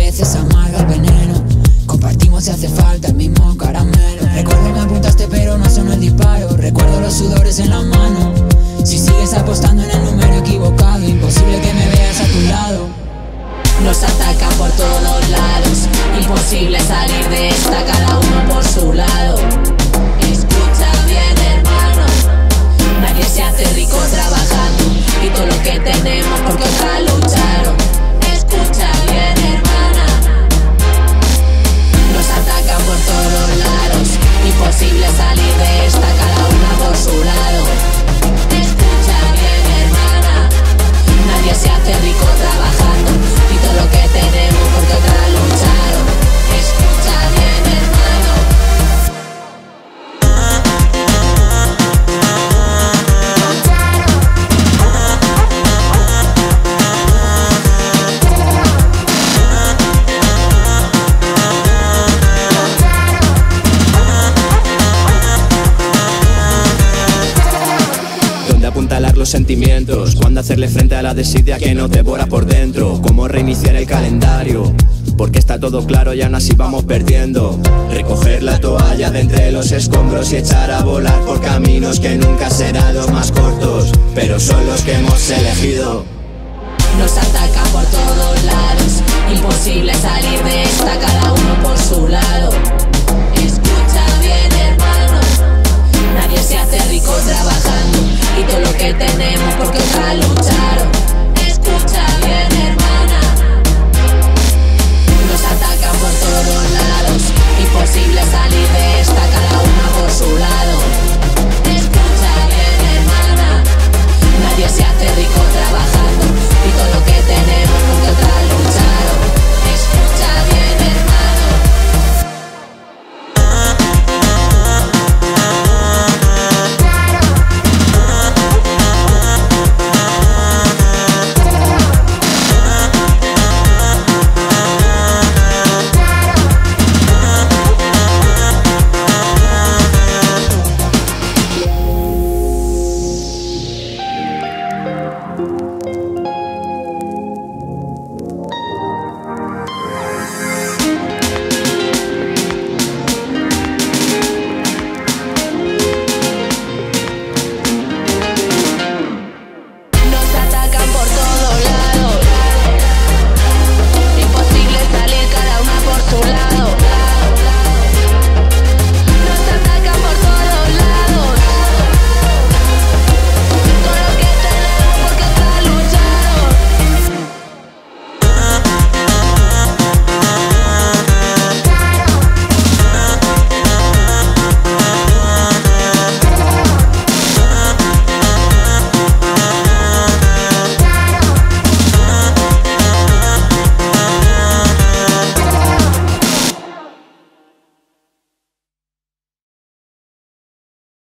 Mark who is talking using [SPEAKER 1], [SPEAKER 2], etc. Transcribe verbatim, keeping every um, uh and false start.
[SPEAKER 1] veces amarga el veneno. Compartimos si hace falta el mismo caramelo. Recuerdo me apuntaste pero no sonó el disparo. Recuerdo los sudores en la mano. Si sigues apostando en el número equivocado, imposible que me veas a tu lado.
[SPEAKER 2] Nos atacan por todos lados, imposible salir de esta, cada uno por su lado. Escucha bien, hermano, nadie se hace rico trabajando, y todo lo que tenemos porque otras lucharon. Escucha bien, hermana, nos atacan por todos lados, imposible salir de esta, cada una por su lado. Escucha bien, hermana, nadie se hace rico trabajando, y todo lo que tenemos porque otras lucharon. Escucha bien, hermano.
[SPEAKER 3] Dónde apuntalar los sentimientos, cuándo hacerle frente a la desidia que nos devora por dentro, cómo reiniciar el calendario, porque está todo claro y aún así vamos perdiendo. Recoger la toalla de entre los escombros y echar a volar por caminos que nunca serán los más cortos, pero son los que hemos elegido.
[SPEAKER 2] Nos atacan por todos lados, imposible salir de